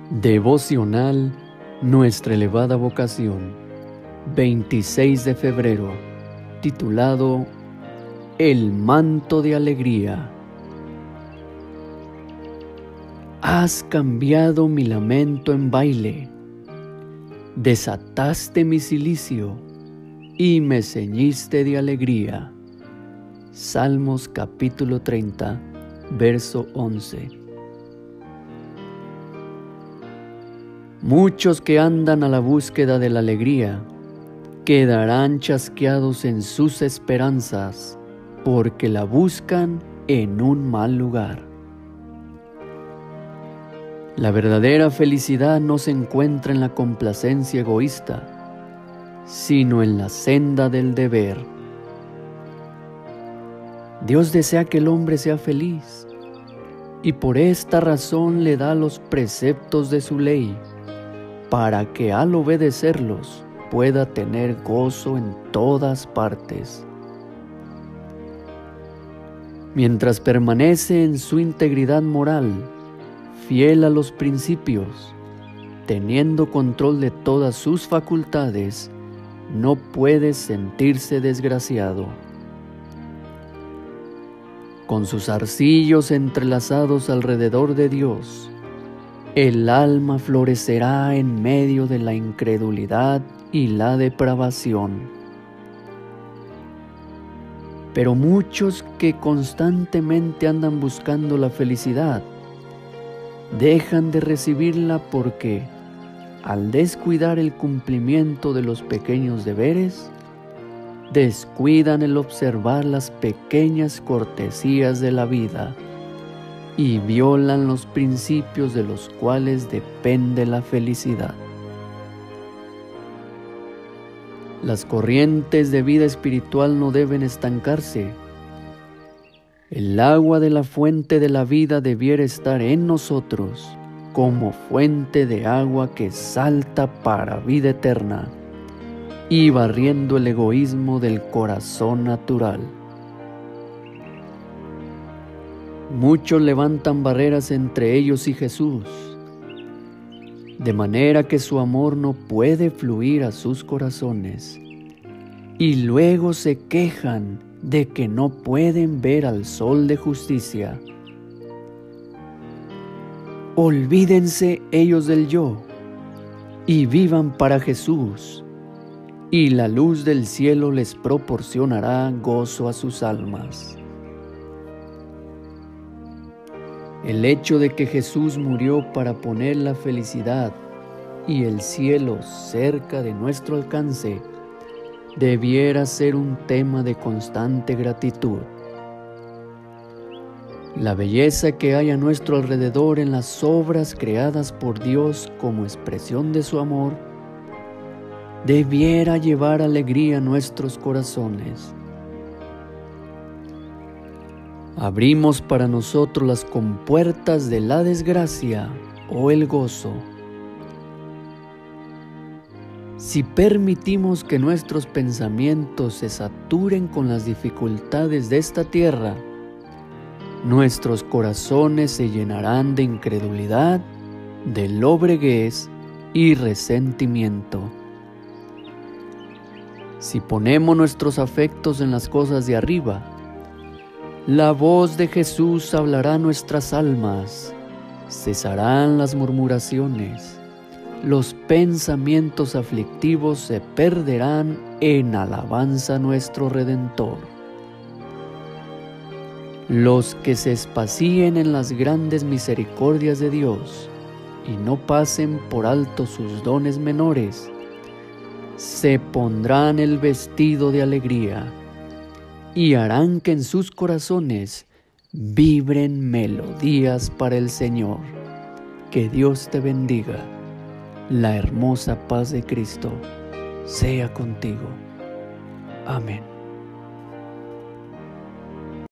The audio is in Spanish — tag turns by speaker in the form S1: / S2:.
S1: Devocional Nuestra Elevada Vocación, 26 de febrero, titulado El Manto de Alegría. Has cambiado mi lamento en baile, desataste mi cilicio y me ceñiste de alegría. Salmos capítulo 30, verso 11. Muchos que andan a la búsqueda de la alegría quedarán chasqueados en sus esperanzas, porque la buscan en un mal lugar. La verdadera felicidad no se encuentra en la complacencia egoísta, sino en la senda del deber. Dios desea que el hombre sea feliz, y por esta razón le da los preceptos de su ley, para que al obedecerlos pueda tener gozo en todas partes. Mientras permanece en su integridad moral, fiel a los principios, teniendo control de todas sus facultades, no puede sentirse desgraciado. Con sus zarcillos entrelazados alrededor de Dios, el alma florecerá en medio de la incredulidad y la depravación. Pero muchos que constantemente andan buscando la felicidad, dejan de recibirla porque, al descuidar el cumplimiento de los pequeños deberes, descuidan el observar las pequeñas cortesías de la vida y violan los principios de los cuales depende la felicidad. Las corrientes de vida espiritual no deben estancarse. El agua de la fuente de la vida debiera estar en nosotros como fuente de agua que salta para vida eterna y barriendo el egoísmo del corazón natural. Muchos levantan barreras entre ellos y Jesús, de manera que su amor no puede fluir a sus corazones, y luego se quejan de que no pueden ver al sol de justicia. Olvídense ellos del yo y vivan para Jesús, y la luz del cielo les proporcionará gozo a sus almas. El hecho de que Jesús murió para poner la felicidad y el cielo cerca de nuestro alcance debiera ser un tema de constante gratitud. La belleza que hay a nuestro alrededor en las obras creadas por Dios como expresión de su amor debiera llevar alegría a nuestros corazones. Abrimos para nosotros las compuertas de la desgracia o el gozo. Si permitimos que nuestros pensamientos se saturen con las dificultades de esta tierra, nuestros corazones se llenarán de incredulidad, de lobreguez y resentimiento. Si ponemos nuestros afectos en las cosas de arriba, la voz de Jesús hablará a nuestras almas, cesarán las murmuraciones, los pensamientos aflictivos se perderán en alabanza a nuestro Redentor. Los que se espacien en las grandes misericordias de Dios y no pasen por alto sus dones menores, se pondrán el vestido de alegría y harán que en sus corazones vibren melodías para el Señor. Que Dios te bendiga. La hermosa paz de Cristo sea contigo. Amén.